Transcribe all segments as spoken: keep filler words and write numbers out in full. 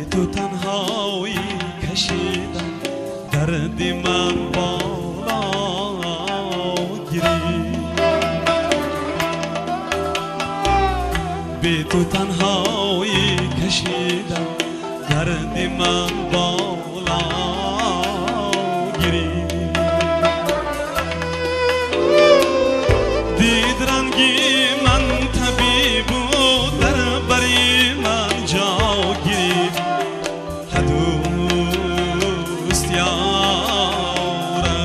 تو تنهایی کشیدم دردی من بالا گیری بی تو تنهایی کشیدم دردی من بالا گیری دید رنگی من طبیب و در بری من جا گیری دوست یاره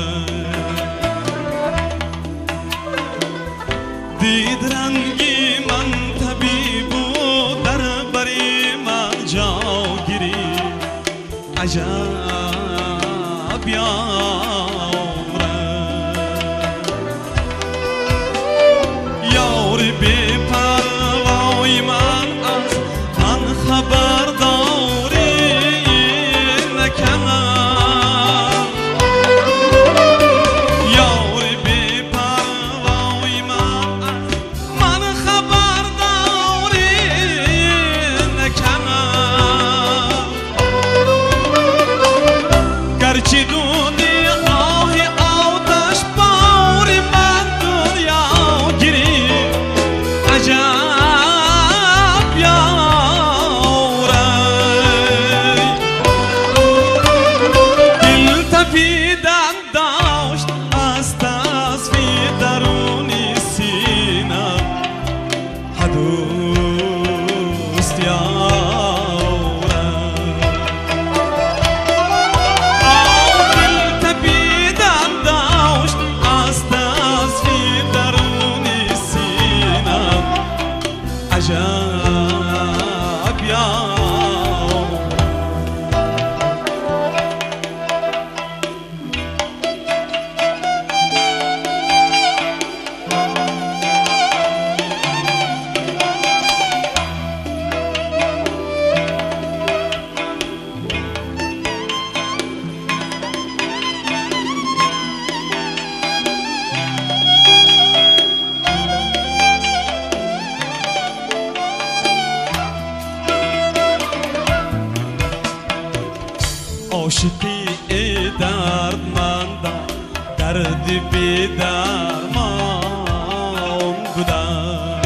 دید رنگی من طبیب و در بری من جا گیری عجب یاره یار بی پروای من از من خبر داری نکنم یار بی پروای من از من خبر داری نکنم گرچه دونی آه آتش باری من دنیا گیری عجب یاره دل تپیدن داشت از تصفیه درونی سینم دوست یاره دل تپیدن داشت از تصفیه درونی سینم عجب یاره عاشقی ای دردمندم دردی بی درمان بودم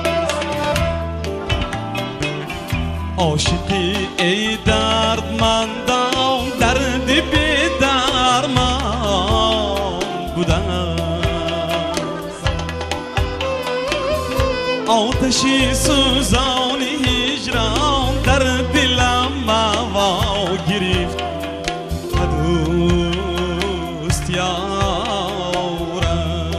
عاشقی ای دردمندم دردی بی درمان بودم آتشی سوزان هجران در دلم موا گرفت دوست یاره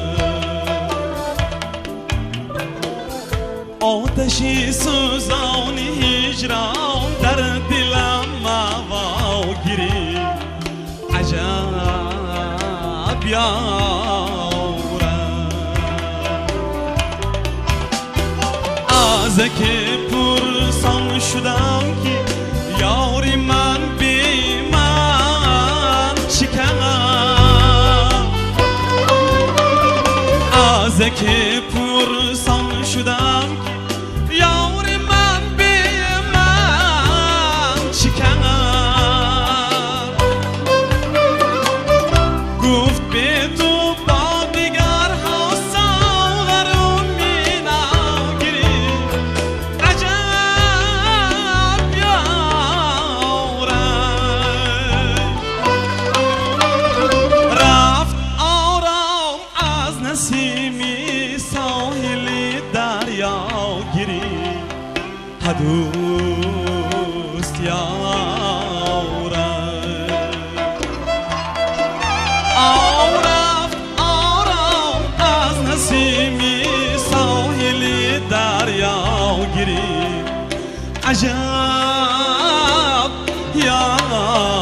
آتشی سوزان هجران در دلم موا گرفت عجب یاره از که پرسان شدم که یاری من بی من چکنم از که پرسان شدم که یاری من بی من چکنم گفت به تو با دیگر ها ساغرم می نگیری عجب یاره رفت آرام از نسیمی ساحلی دریا گیری دوست یاره رفت آرام از نسیمی ساحلی دریا گیری عجب یاره